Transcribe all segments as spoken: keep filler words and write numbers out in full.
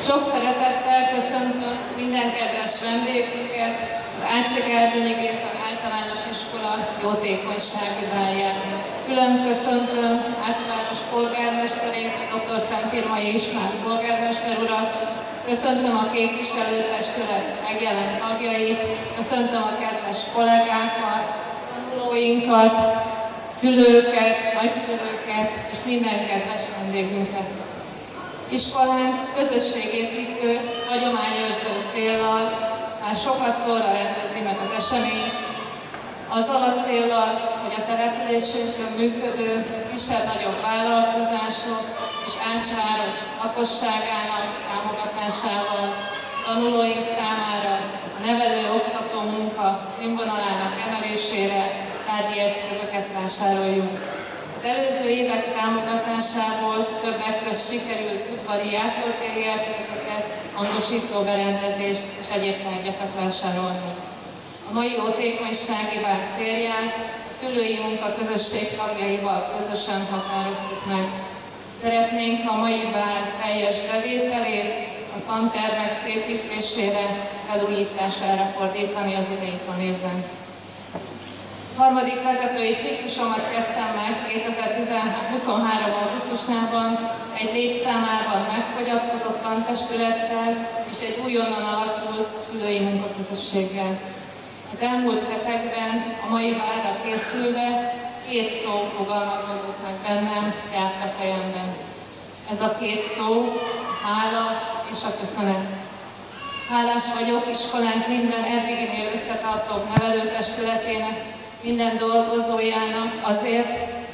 Sok szeretettel köszöntöm minden kedves vendégünket az Ácsikárdonyi Géza Általános Iskola jótékonysági bálján. Külön köszöntöm Ácsváros polgármesterét, dr. Szent Irmai István polgármester urat, köszöntöm a képviselőtestület megjelent tagjait, köszöntöm a kedves kollégákat, tanulóinkat, szülőket, nagyszülőket és minden kedves vendégünket. Iskolánk közösségépítő, hagyományőrző céllal már sokat szóra rendezi meg az eseményt, azzal a céllal, hogy a településünkön működő kisebb-nagyobb vállalkozások és Ácsváros lakosságának támogatásával tanulóink számára a nevelő-oktató munka színvonalának emelésére tárgyi eszközöket vásároljunk. Az előző évek támogatásából többek közt sikerült udvari játszótéri eszközöket, hangosító berendezést és egyéb tárgyakat vásárolni. A mai jótékonysági bál célját a szülői munka közösség tagjaival közösen határoztuk meg. Szeretnénk a mai bál teljes bevételét a tantermek szépítésére, felújítására fordítani az idei tanévben. A harmadik vezetői ciklusomat kezdtem meg kétezer-huszonhárom. augusztusában egy létszámában megfogyatkozott tantestülettel és egy újonnan alakult szülői munkaközösséggel. Az elmúlt hetekben a mai bálra készülve két szó fogalmazódott meg bennem, járt a fejemben. Ez a két szó a hála és a köszönet. Hálás vagyok iskolánk minden eddiginél összetartóbb nevelőtestületének, minden dolgozójának azért,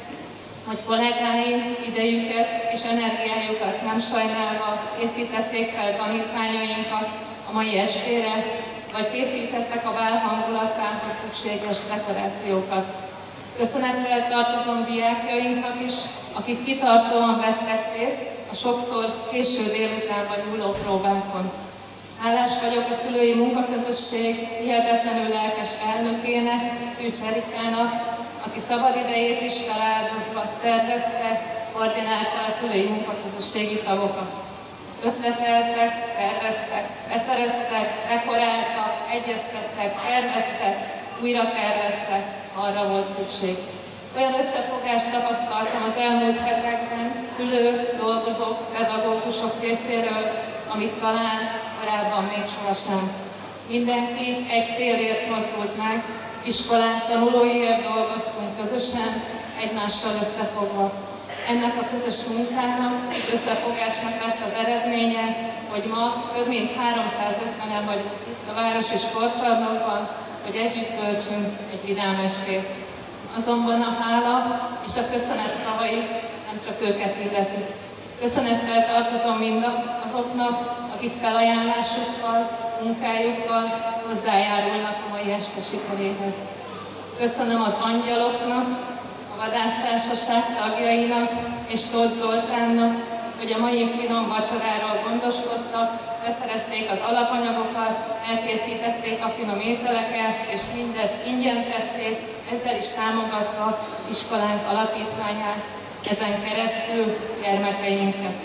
hogy kollégáim idejüket és energiájukat nem sajnálva készítették fel tanítványainkat a mai estére, vagy készítettek a bál hangulatához szükséges dekorációkat. Köszönettel tartozom diákjainknak is, akik kitartóan vettek részt a sokszor késő délutánban nyúló próbákon. Hálás vagyok a szülői munkaközösség hihetetlenül lelkes elnökének, Szűcs Erikának, aki szabadidejét is feláldozva szervezte, koordinálta a szülői munkaközösségi tagokat. Ötleteltek, szerveztek, beszereztek, dekoráltak, egyeztettek, terveztek, újra terveztek, arra volt szükség. Olyan összefogást tapasztaltam az elmúlt hetekben szülők, dolgozók, pedagógusok részéről, amit talán korábban még sohasem. Mindenki egy célért mozdult meg, iskolán tanulóiért dolgoztunk közösen, egymással összefogva. Ennek a közös munkának és összefogásnak lett az eredménye, hogy ma több mint háromszázötvenen vagyunk itt a városi sportcsarnokban, hogy együtt töltsünk egy vidám estét. Azonban a hála és a köszönet szavai nem csak őket illetik. Köszönettel tartozom mindazoknak, akik felajánlásukkal, munkájukkal hozzájárulnak a mai este sikeréhez. Köszönöm az angyaloknak, a vadásztársaság tagjainak és Tóth Zoltánnak, hogy a mai finom vacsoráról gondoskodtak, beszerezték az alapanyagokat, elkészítették a finom ételeket, és mindezt ingyen tették, ezzel is támogatva iskolánk alapítványát, ezen keresztül gyermekeinket.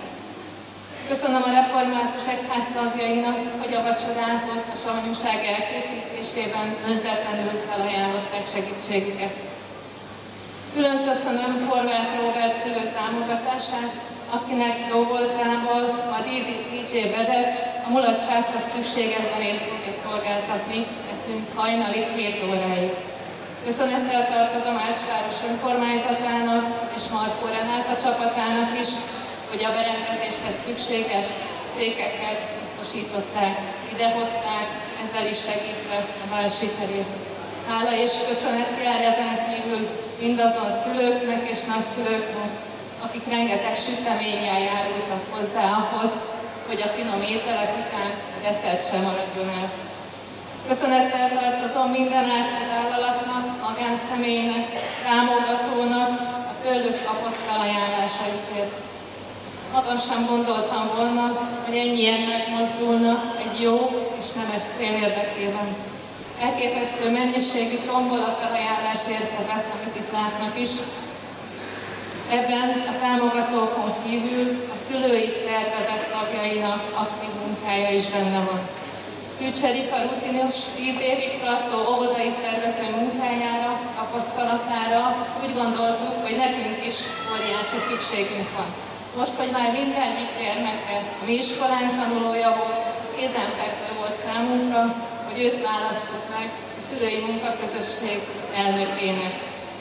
Köszönöm a református egyház tagjainak, hogy a vacsorához a savanyúság elkészítésében önzetlenül felajánlották segítségüket. Külön köszönöm Horváth Róbert szülő támogatását, akinek jó voltából a dé dzsé Bedecs a mulatsághoz szükséges zenét fogja szolgáltatni nekünk hajnali két óráig. Köszönettel tartozom Ácsváros önkormányzatának és Markó Renáta csapatának is, hogy a berendezéshez szükséges székeket biztosították, idehozták, ezzel is segítve a bál sikerét. Hála és köszönet jár ezen kívül mindazon szülőknek és nagyszülőknek, akik rengeteg süteménnyel járultak hozzá ahhoz, hogy a finom ételek után recept sem maradjon el. Köszönettel tartozom minden ácsi vállalatnak, magánszemélynek, támogatónak a tőlük kapott felajánlásaikért. Magam sem gondoltam volna, hogy ennyien megmozdulna egy jó és nemes cél érdekében. Elképesztő mennyiségű tombola felajánlás érkezett, amit itt látnak is. Ebben a támogatókon kívül a szülői szervezet tagjainak aktív munkája is benne van. Szűcs Erika rutinos tíz évig tartó óvodai szervező munkájára, tapasztalatára úgy gondoltuk, hogy nekünk is óriási szükségünk van. Most, hogy már mindegyik gyermeke a mi iskolánk tanulója volt, kézenfekvő volt számunkra, hogy őt válasszuk meg a szülői munkaközösség elnökének.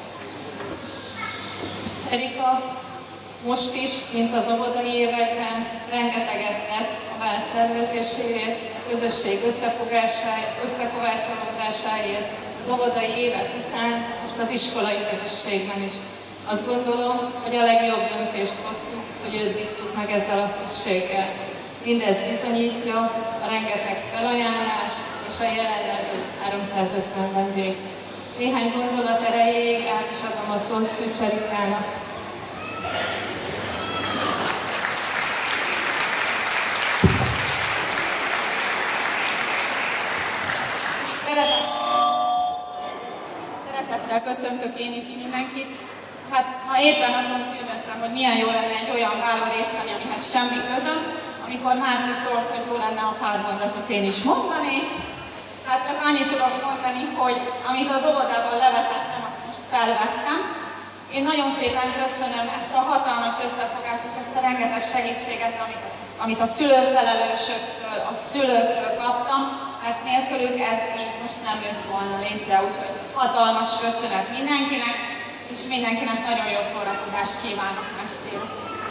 Erika most is, mint az óvodai években, rengeteget tett a vál szervezéséért, a közösség összefogásáért, összekovácsolódásáért, az óvodai évek után, most az iskolai közösségben is. Azt gondolom, hogy a legjobb döntést hoztuk, hogy őt bíztuk meg ezzel a tisztséggel. Mindez bizonyítja a rengeteg felajánlás és a jelenlevő háromszázötven vendég. Néhány gondolat erejéig át is adom a szót Szűcs Erikának. Szeretettel köszöntök én is mindenkit. Hát ma éppen azon tűnődtem, hogy milyen jó lenne egy olyan válon részt venni, amihez semmi közöm, amikor Márti szólt, hogy jó lenne a pár mondatot én is mondani. Hát csak annyit tudok mondani, hogy amit az óvodában levetettem, azt most felvettem. Én nagyon szépen köszönöm ezt a hatalmas összefogást és ezt a rengeteg segítséget, amit, amit a szülőfelelősöktől, a szülőktől kaptam, mert nélkülük ez így most nem jött volna létre, úgyhogy hatalmas köszönet mindenkinek, és mindenkinek nagyon jó szórakozást kívánok estére.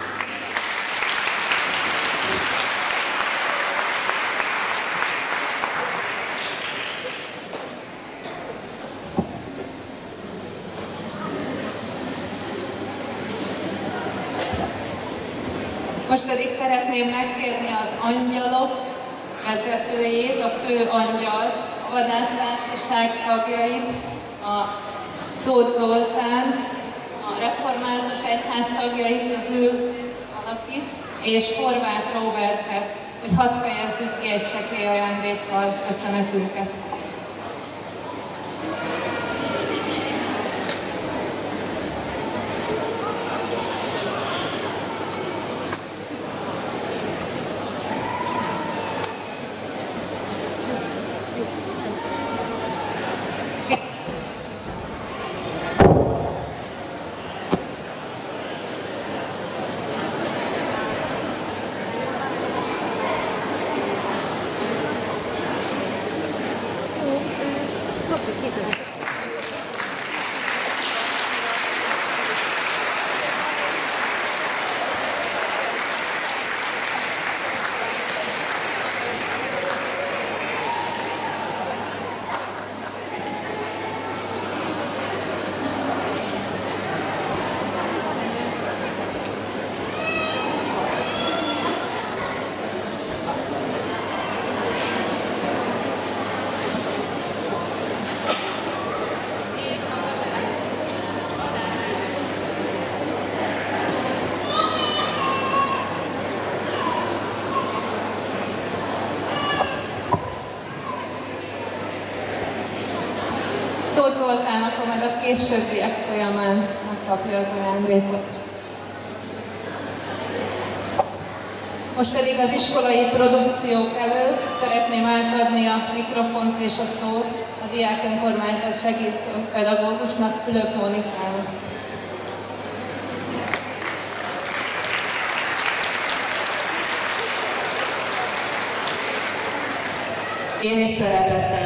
Most pedig szeretném megkérni az angyalok vezetőjét, a fő angyal, a vadásztársaság tagjait, a Tóth Zoltán, a református egyház tagjai közül valakit, és Horváth Róbertet, hogy hadd fejezzük ki egy csekély ajándékkal köszönetünket. Tóth Zoltán akkor majd a későbbiek folyamán megkapja az ajándékot. Most pedig az iskolai produkciók előtt szeretném átadni a mikrofont és a szót a diák önkormányzat segítő pedagógusnak, Fülöp Mónikának. Én is szeretettel,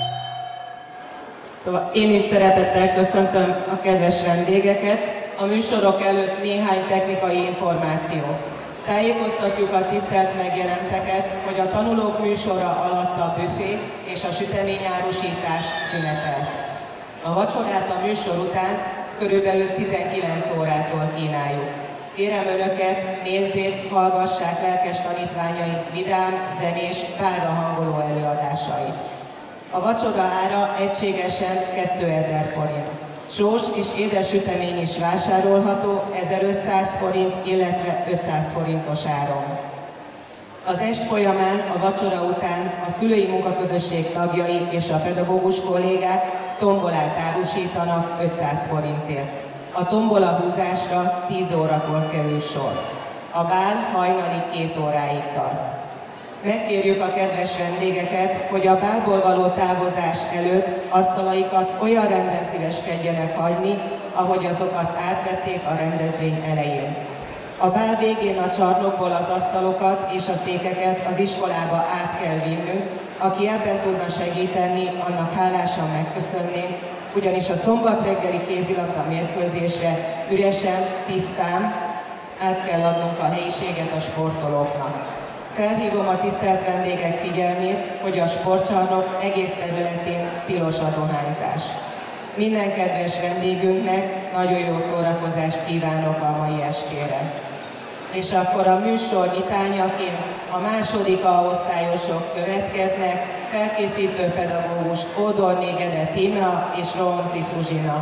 szóval én is szeretettel köszöntöm a kedves vendégeket. A műsorok előtt néhány technikai információ. Tájékoztatjuk a tisztelt megjelenteket, hogy a tanulók műsora alatt a büfé és a süteményárusítás szünetel. A vacsorát a műsor után körülbelül tizenkilenc órától kínáljuk. Kérem Önöket, nézzék, hallgassák lelkes tanítványaink vidám, zenés, bálra hangoló előadásait. A vacsora ára egységesen kétezer forint. Sós és édes sütemény is vásárolható ezerötszáz forint, illetve ötszáz forintos áron. Az est folyamán, a vacsora után a szülői munkaközösség tagjai és a pedagógus kollégák tombolát árusítanak ötszáz forintért. A tombola húzásra tíz órakor kerül sor. A bál hajnali két óráig tart. Megkérjük a kedves vendégeket, hogy a bálból való távozás előtt asztalaikat olyan rendben szíveskedjenek hagyni, ahogy azokat átvették a rendezvény elején. A bál végén a csarnokból az asztalokat és a székeket az iskolába át kell vinnünk. Aki ebben tudna segíteni, annak hálásan megköszönném, ugyanis a szombat reggeli kézilabda mérkőzésre üresen, tisztán át kell adnunk a helyiséget a sportolóknak. Felhívom a tisztelt vendégek figyelmét, hogy a sportcsarnok egész területén tilos a dohányzás. Minden kedves vendégünknek nagyon jó szórakozást kívánok a mai estére. És akkor a műsor nyitányaként a második A-osztályosok következnek, felkészítő pedagógus Ódorné Gede Tímea és Rohonci Fruzsina.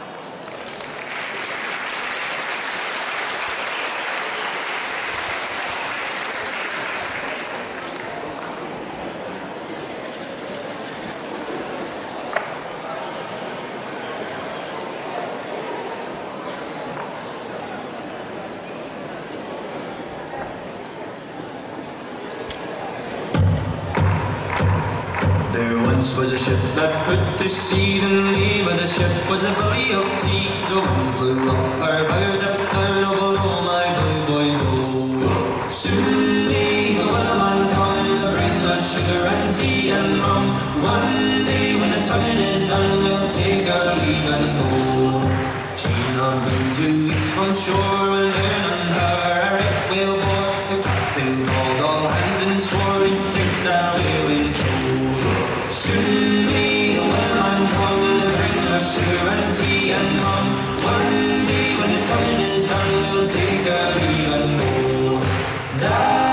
Was a ship that put to sea. The name of the ship was a belly of tea. The wind blew up her bow, up down oh below my bully boy blow. Soon may the wellerman come to bring us sugar and tea and rum. One day when the tonguing is done, we'll take our leave and go. She'd not been two weeks from shore when down on her a wreck whale bore. The captain called all hands and swore he'd take that whale in tow. Soon may the wellerman come to bring us sugar and tea and rum. One day when the tonguing is done, we'll take our leave and go. Da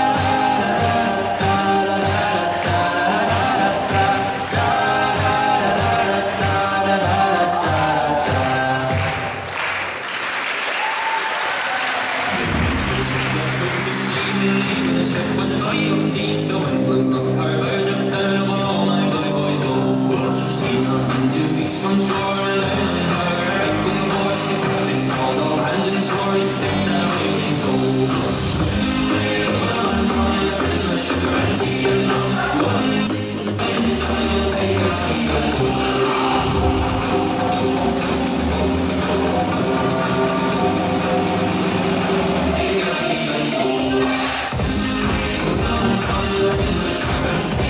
Take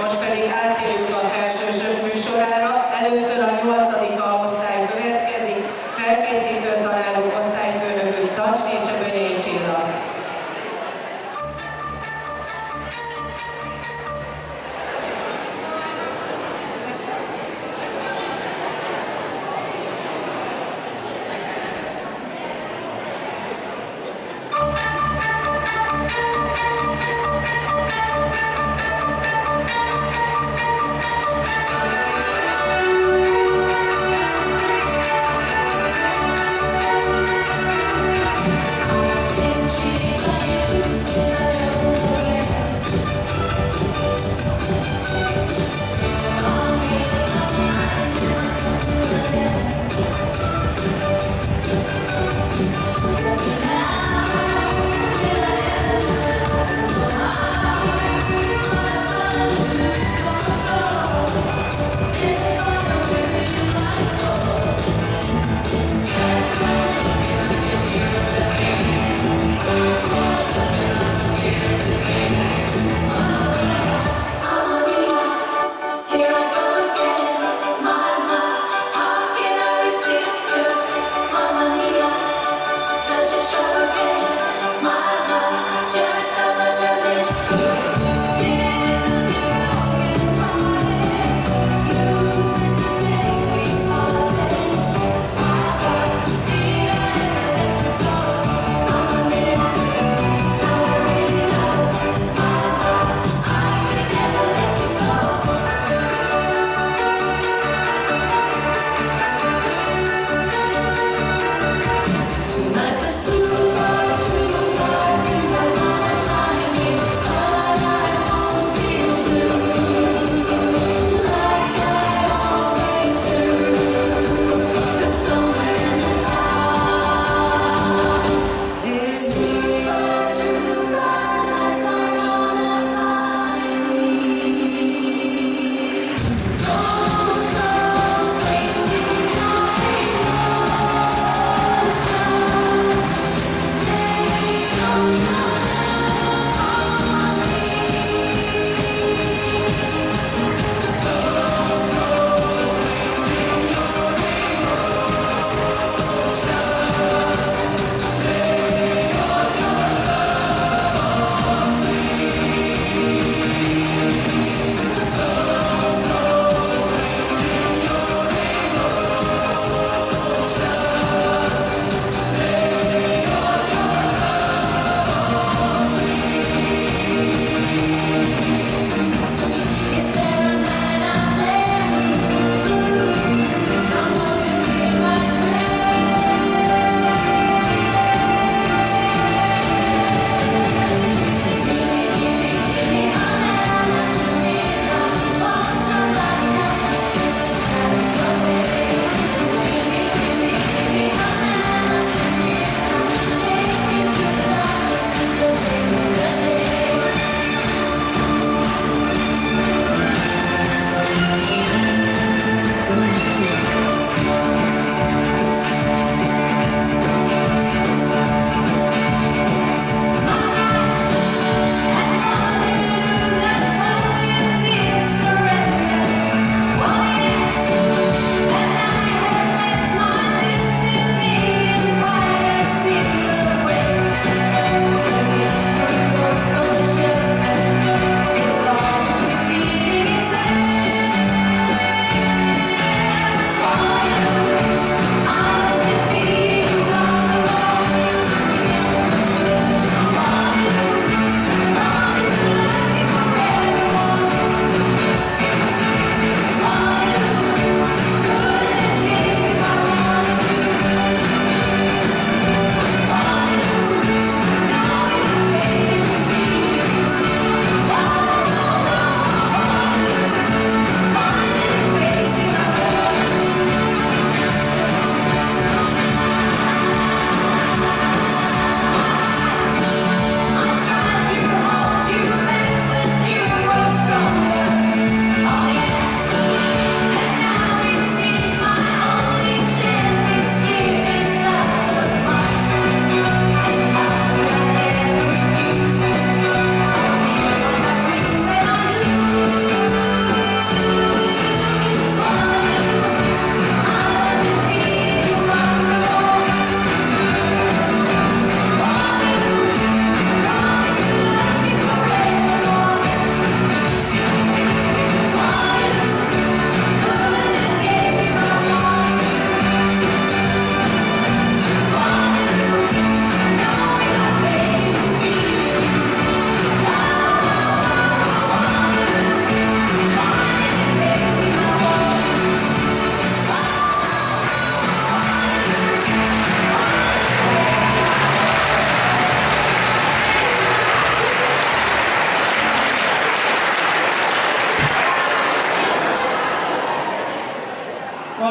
Most pedig áttérünk a felsősök műsorára. Először a nyolcadik A osztály következik, felkészítő tanárok osztályfőnökük Tacsné Csöbönyei Csilla. Thank you.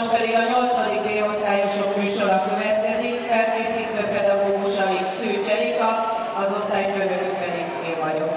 Most pedig a nyolcadik B-osztályosok műsora következik, felkészítő pedagógusai Szűcs Erika, az osztályfőnökük pedig én vagyok.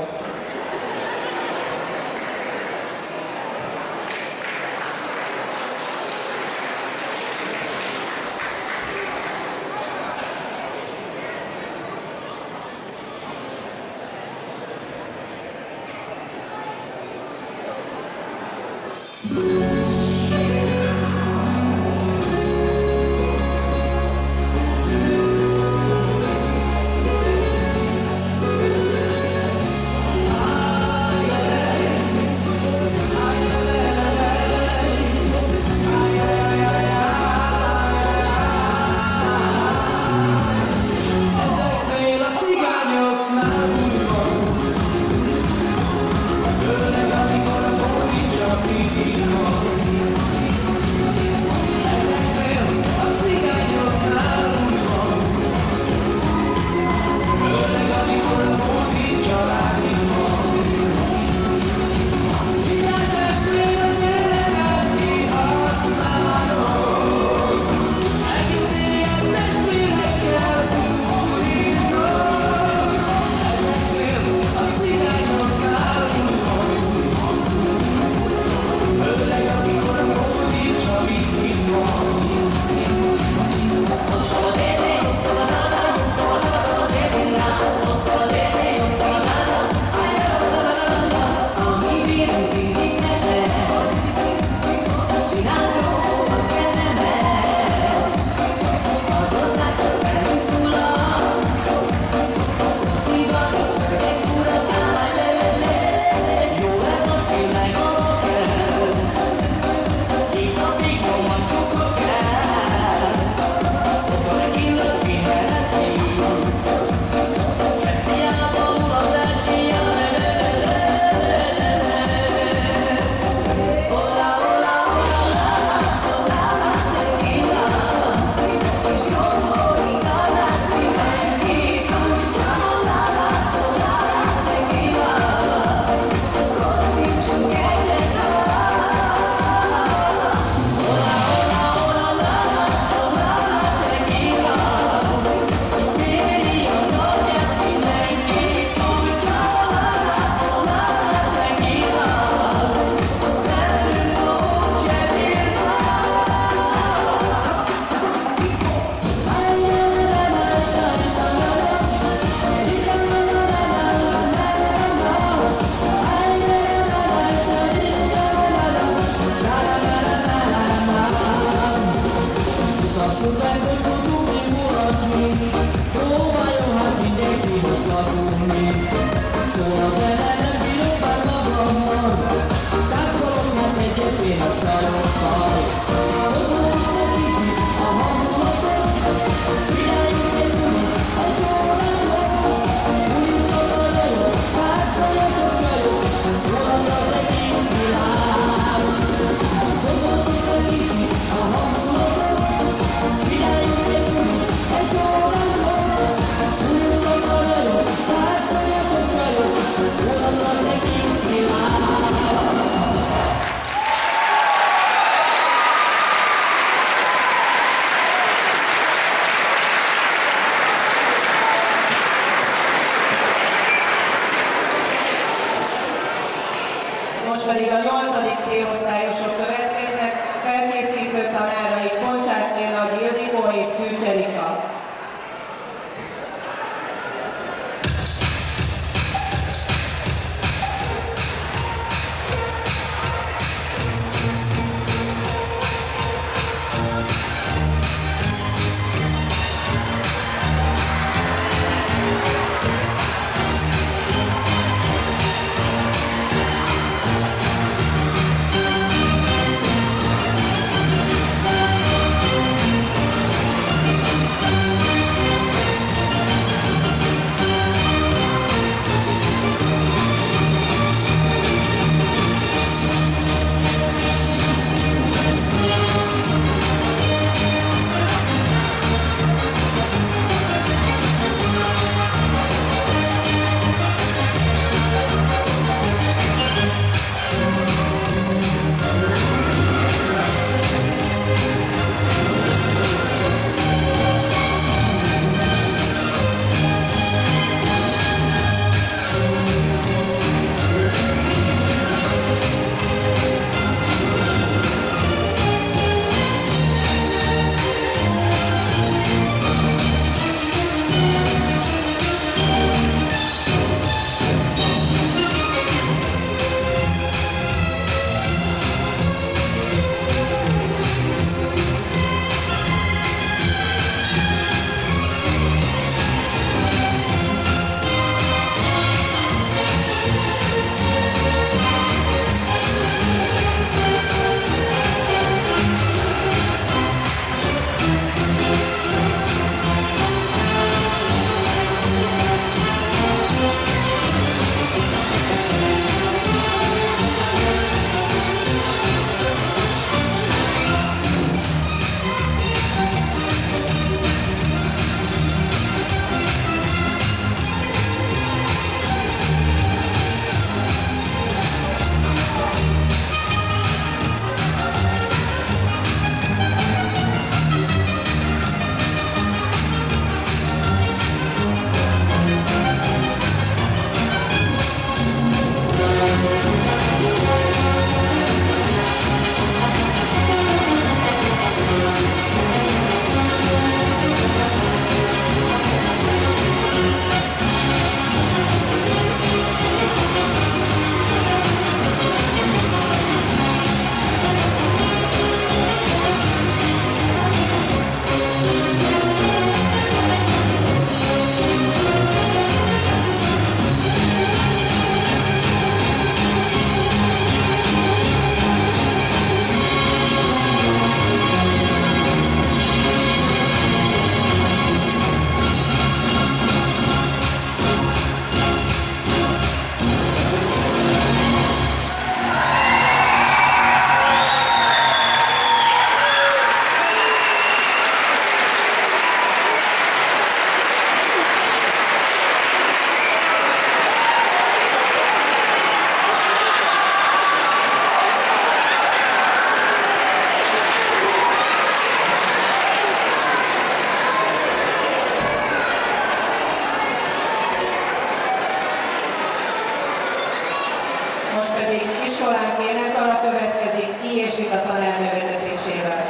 We'll be right back. iskolánk énekdala következik I. és Ika tanárnő vezetésével.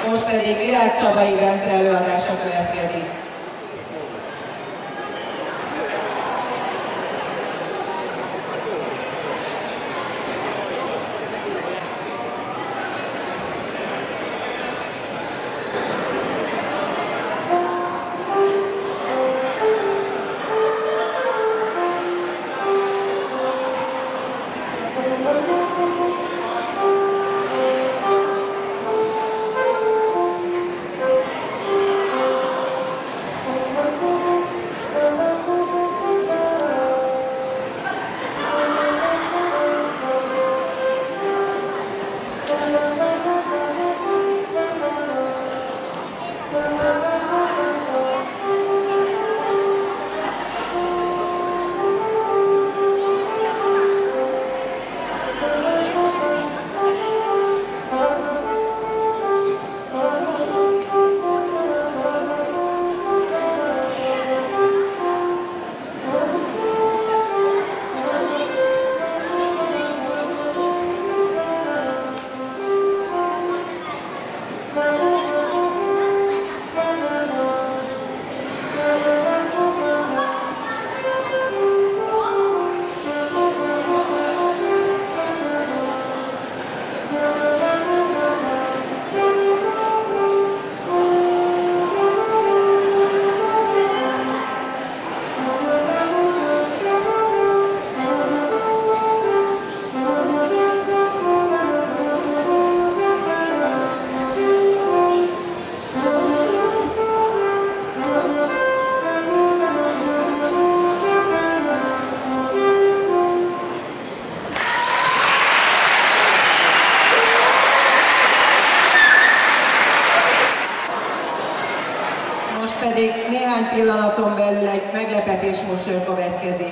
Most pedig Virág Csabai Bence előadása következik. Pedig néhány pillanaton belül egy meglepetés műsor következik.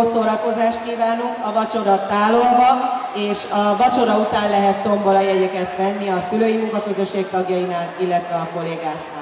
szórakozást kívánunk a vacsora tálolva, és a vacsora után lehet tombola jegyeket venni a szülői munkaközösség tagjainál, illetve a kollégáknál.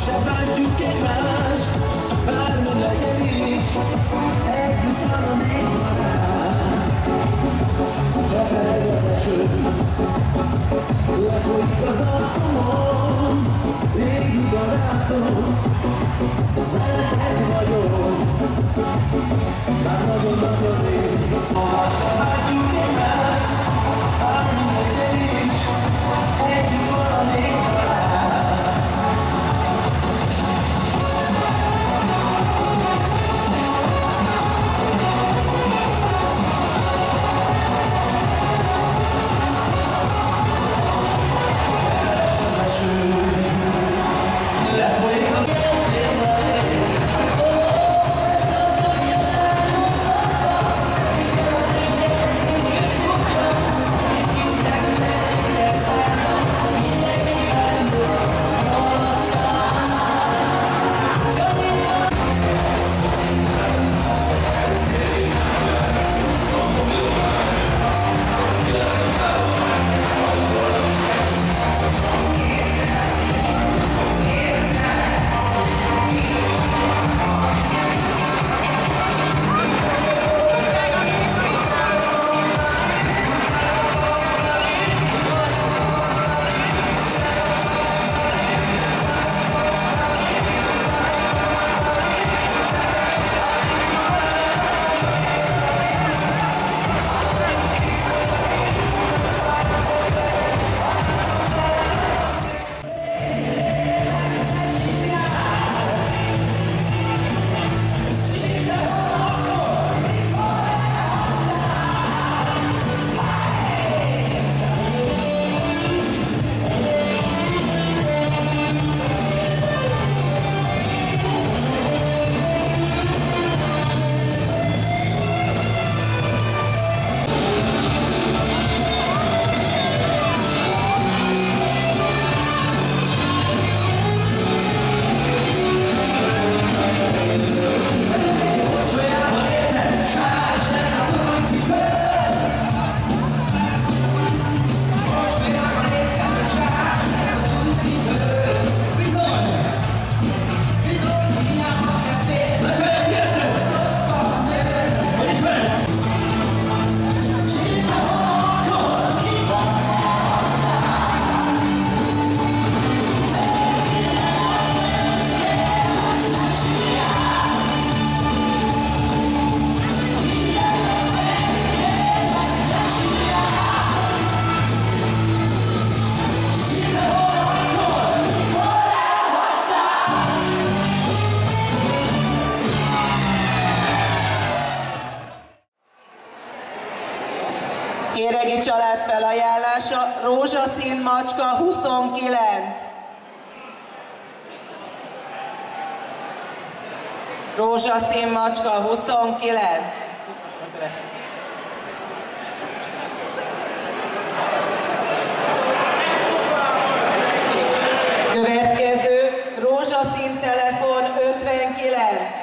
se bántjuk egymást, bármi legyen is, együtt van a még barát. Befelé az eső, lefolyik az arcomon, régi barátom, veled vagyok, már nagyon-nagyon rég. Se bántjuk egymást, bármi legyen is, együtt van a még barát. Lefolyik az Éregi család felajánlása, rózsaszín macska huszonkilenc. Rózsaszín macska huszonkilenc. Következő, rózsaszín telefon ötvenkilenc.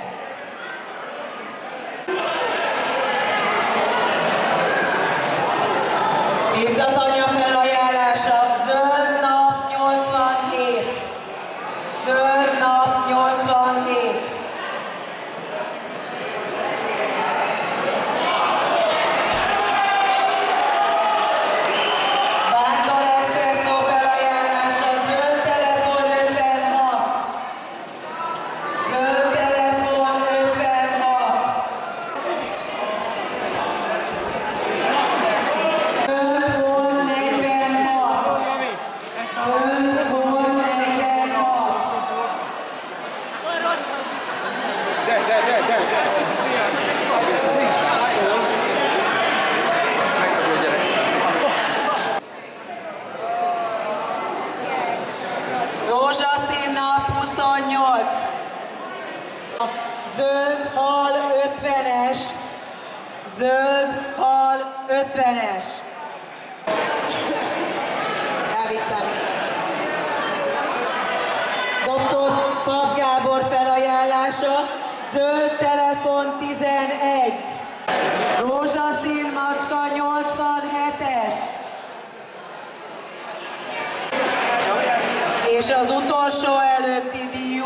Pizzatanya felajánlása, zöld nap nyolcvanhét. Zöld nap nyolcvanhét. Vándor Expresso felajánlása, zöld telefon ötvenhat. Zöld telefon ötvenhat. Rózsaszín nap huszonnyolc. Zöld hal ötvenes. Zöld hal ötvenes. Elviccálom. doktor Pap Gábor felajánlása, zöld telefon tizenegy. Rózsaszín macska nyolcvanhetes. És az utolsó előtti díj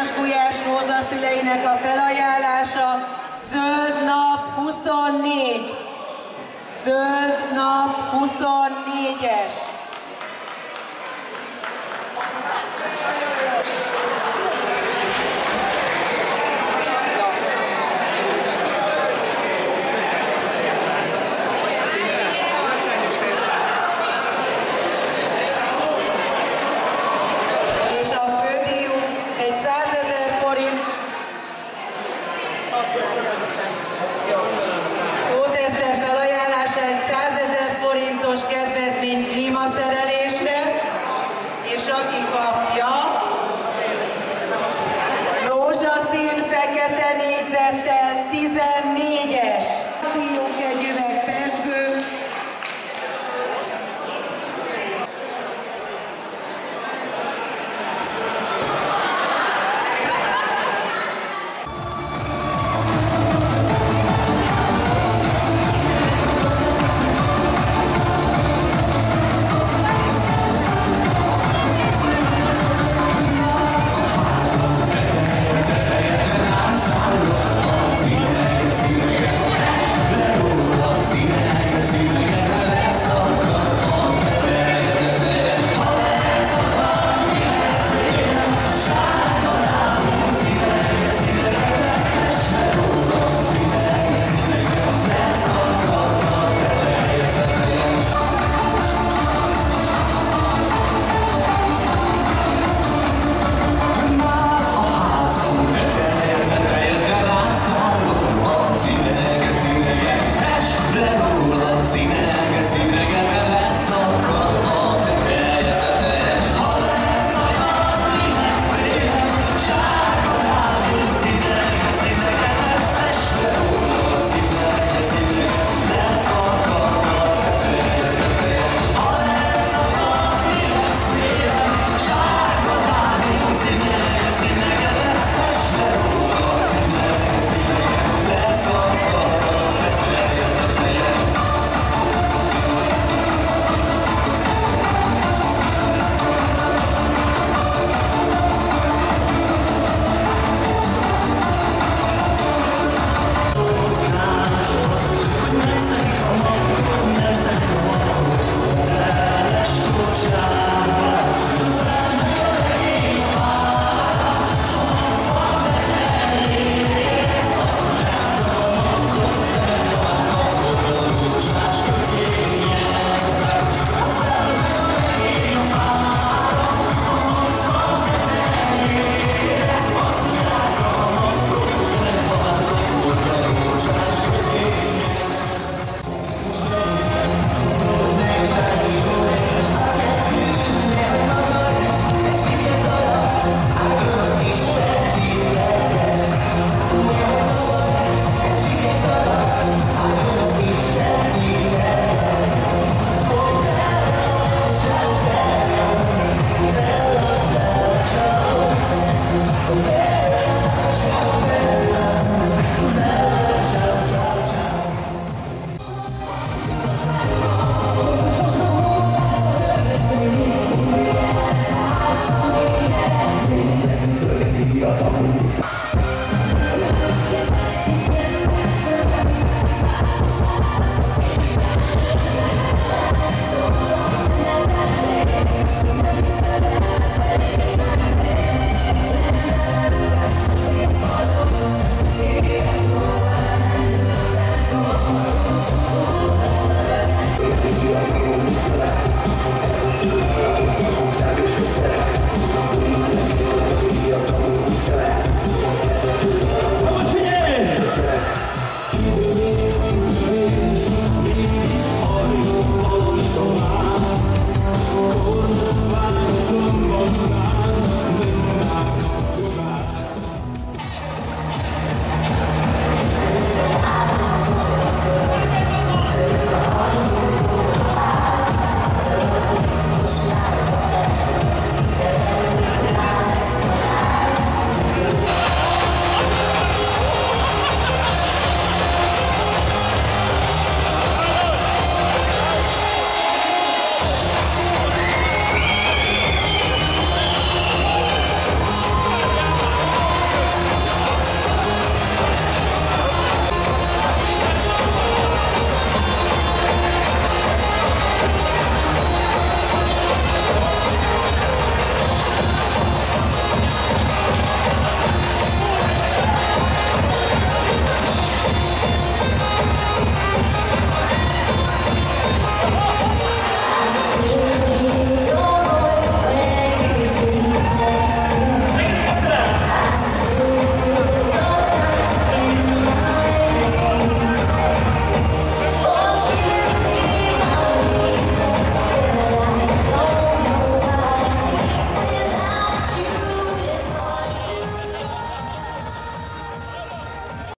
Gulyás Gulyás Róza szüleinek a felajánlása, Zöld nap huszonnégy. Zöld nap huszonnégyes.